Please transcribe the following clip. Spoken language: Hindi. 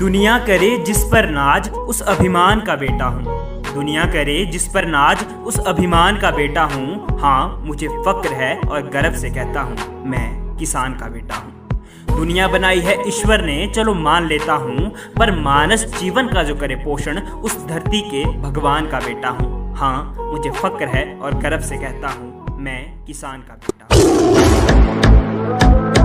दुनिया करे जिस पर नाज उस अभिमान का बेटा हूँ। दुनिया करे जिस पर नाज उस अभिमान का बेटा हूँ। हाँ, मुझे फक्र है और गर्व से कहता हूँ मैं किसान का बेटा हूँ। दुनिया बनाई है ईश्वर ने, चलो मान लेता हूँ, पर मानस जीवन का जो करे पोषण उस धरती के भगवान का बेटा हूँ। हाँ, मुझे फक्र है और गर्व से कहता हूँ मैं किसान का बेटा हूँ।